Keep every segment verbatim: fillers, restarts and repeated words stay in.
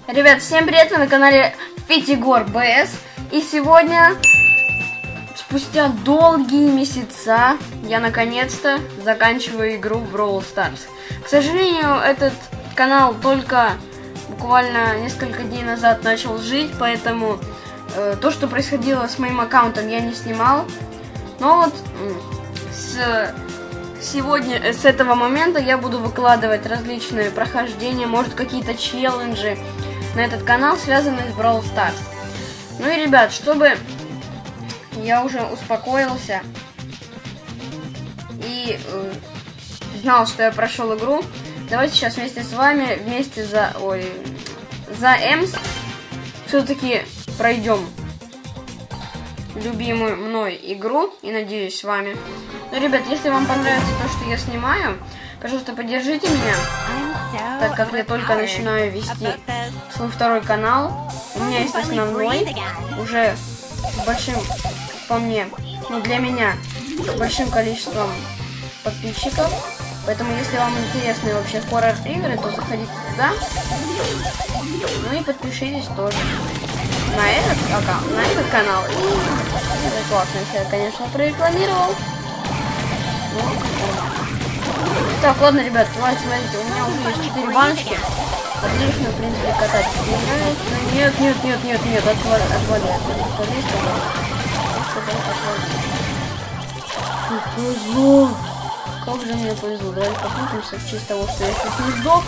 Ребят, всем привет, вы на канале Фитигор БС. И сегодня, спустя долгие месяца, я наконец-то заканчиваю игру Brawl Stars. К сожалению, этот канал только буквально несколько дней назад начал жить, поэтому э, то, что происходило с моим аккаунтом, я не снимал. Но вот с... Сегодня, с этого момента, я буду выкладывать различные прохождения, может, какие-то челленджи на этот канал, связанные с Brawl Stars. Ну и, ребят, чтобы я уже успокоился и э, знал, что я прошел игру, давайте сейчас вместе с вами, вместе за, ой, за Эмс, все-таки пройдем любимую мной игру, и надеюсь, с вами. Ну, ребят, если вам понравится то, что я снимаю, пожалуйста, поддержите меня, так как я только начинаю вести свой второй канал. У меня есть основной, уже с большим, по мне, ну, для меня, с большим количеством подписчиков. Поэтому, если вам интересны вообще хоррор-игры, то заходите туда. Ну и подпишитесь тоже на этот аккаунт, на этот канал. И это классно, если я, конечно, прорекламировал. Ну, так, ладно, ребят, давайте, смотрите, у меня уже есть четыре баночки. Отлично, в принципе, катать. Нет, нет, нет, нет, нет, отвали, отвали, отвали, повезло. Как же мне повезло. Давайте покрутимся в честь того, что я сейчас не сдох.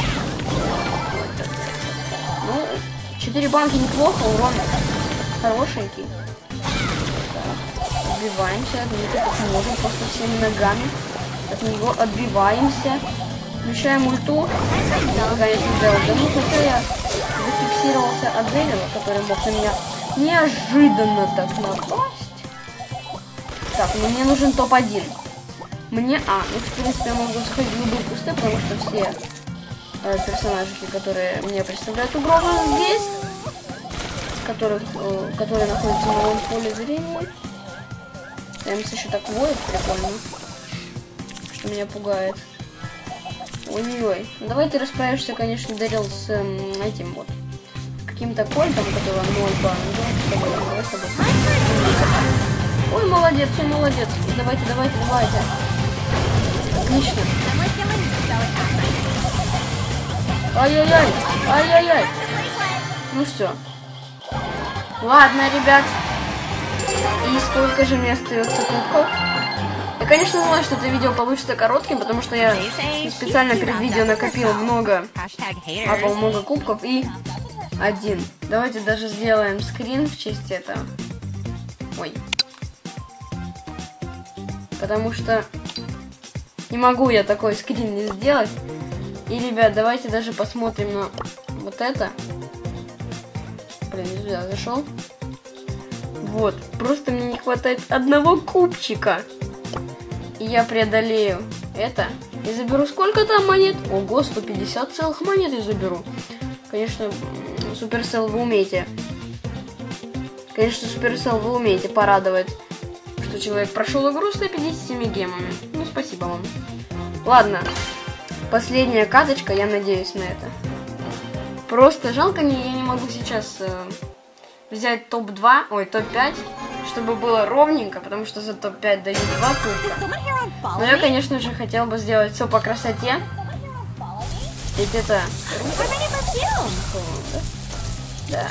Ну, четыре банки неплохо, урон хорошенький. Так, отбиваемся от них, как можем, просто всеми ногами от него отбиваемся. Включаем ульту. Да, конечно, сделал дому, хотя я зафиксировался от Дэвила, который мог на меня неожиданно так напасть. Так, ну мне нужен топ один. Мне, а, ну, в принципе, я могу сходить в любые кусты, потому что все э, персонажики, которые мне представляют угрозу здесь, которых, э, которые находятся на моем поле зрения. Эмс еще так воет, прикольно, что меня пугает. Ой-ой-ой. Ну, давайте расправишься, конечно, Дэрил с эм, этим вот каким-то кольтом, которого ноль бан. Давай, давай, давай, давай. Ой, молодец, ой, молодец. Давайте, давайте, давайте. Отлично. Ай-яй-яй, ай-яй-яй. Ну все. Ладно, ребят. И сколько же мне остается кубков? Я, конечно, знаю, что это видео получится коротким, потому что я специально перед видео накопил много, апал много кубков и один. Давайте даже сделаем скрин в честь этого. Ой. Потому что не могу я такой скрин не сделать. И, ребят, давайте даже посмотрим на вот это. Блин, не сюда зашел. Вот, просто мне не хватает одного кубчика. И я преодолею это. И заберу сколько там монет? Ого, сто пятьдесят целых монет я заберу. Конечно, Суперсел, вы умеете. Конечно, Суперсел, вы умеете порадовать, что человек прошел игру с ста пятьюдесятью гемами. Ну, спасибо вам. Ладно. Последняя каточка, я надеюсь на это. Просто жалко, не, я не могу сейчас э, взять топ два, ой, топ пять, чтобы было ровненько, потому что за топ пять дают два кубка. Но я, конечно же, хотел бы сделать все по красоте. Ведь это... Да.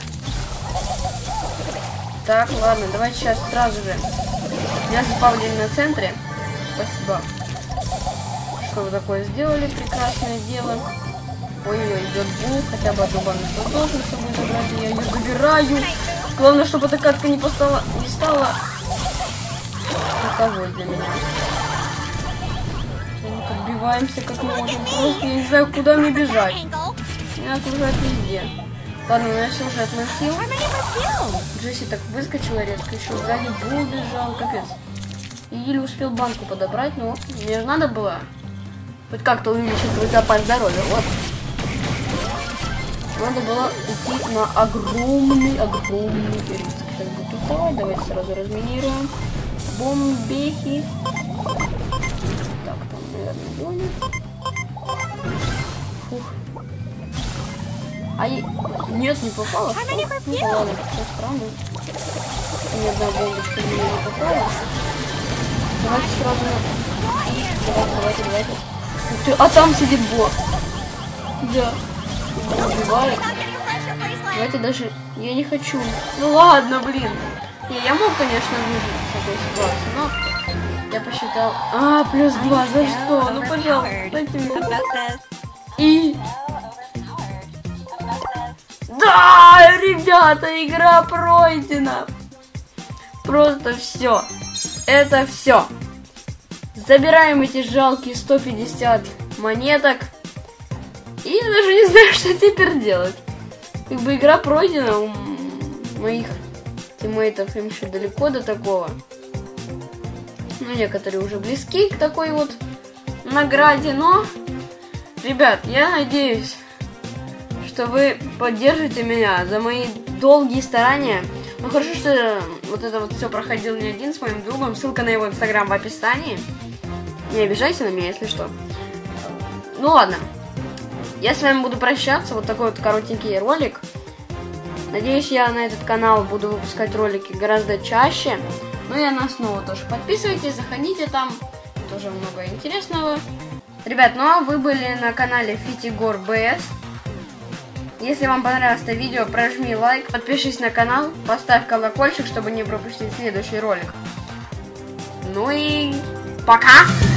Так, ладно, давайте сейчас сразу же. Меня запавлили на центре. Спасибо, что вы такое сделали, прекрасное дело. Ой-ой, идет Бул, хотя бы одну баночку должен с собой забрать, и я ее забираю. Главное, чтобы эта катка не, постала, не стала таковой для меня. Вот, отбиваемся как можем. Просто я не знаю, куда мне бежать. Меня окружают везде. Ладно, ну я все уже относил. Джесси так выскочила резко, еще сзади Бул бежал, капец. И еле успел банку подобрать, но мне же надо было хоть как-то увеличить свой запас здоровья. Вот. Надо было идти на огромный, огромный риск. Сейчас буду давай, давайте сразу разминируем. Бомбехи. Так, там, наверное, зоне. Фух. А и... Нет, не попало. Ну ладно, все странно. Ни одна бомбочка мне не попала. Давайте сразу... Давайте, давайте, давайте. Ух ты, а там сидит бот. Да. Убивает. Давайте даже... Я не хочу. Ну ладно, блин. Не, я мог, конечно, выжить в такой ситуации, но... Я посчитал... А, плюс два, за что? Ну, пожалуйста, дайте мне. И... Да, ребята, игра пройдена. Просто все. Это все. Забираем эти жалкие сто пятьдесят монеток. И я даже не знаю, что теперь делать. Как бы игра пройдена. У моих тиммейтов им еще далеко до такого. Ну, некоторые уже близки к такой вот награде. Но, ребят, я надеюсь, что вы поддержите меня за мои долгие старания. Ну, хорошо, что вот это вот все проходил не один, с моим другом. Ссылка на его инстаграм в описании. Не обижайся на меня, если что. Ну, ладно. Я с вами буду прощаться. Вот такой вот коротенький ролик. Надеюсь, я на этот канал буду выпускать ролики гораздо чаще. Ну и на основу тоже подписывайтесь, заходите, там тоже много интересного. Ребят, ну а вы были на канале Фитигор БС. Если вам понравилось это видео, прожми лайк, подпишись на канал, поставь колокольчик, чтобы не пропустить следующий ролик. Ну и пока!